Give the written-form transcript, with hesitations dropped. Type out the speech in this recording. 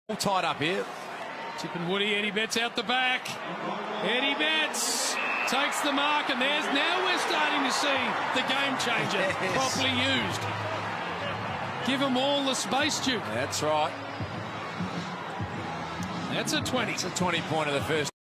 All tied up here. Tip and Woody, Eddie Betts out the back. Eddie Betts takes the mark, and now we're starting to see the game changer properly used. Give them all the space, Duke. That's right. That's a 20. It's a 20 point of the first.